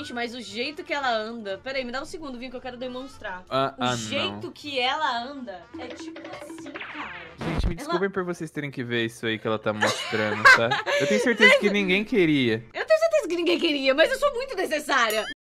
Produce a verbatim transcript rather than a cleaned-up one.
Gente, mas o jeito que ela anda... Pera aí, me dá um segundo, Vim, que eu quero demonstrar. Ah, o ah, jeito não. que ela anda é tipo assim, cara. Gente, me Ela- desculpem por vocês terem que ver isso aí que ela tá mostrando, tá? Eu tenho certeza que ninguém queria. Eu tenho certeza que ninguém queria, mas eu sou muito necessária.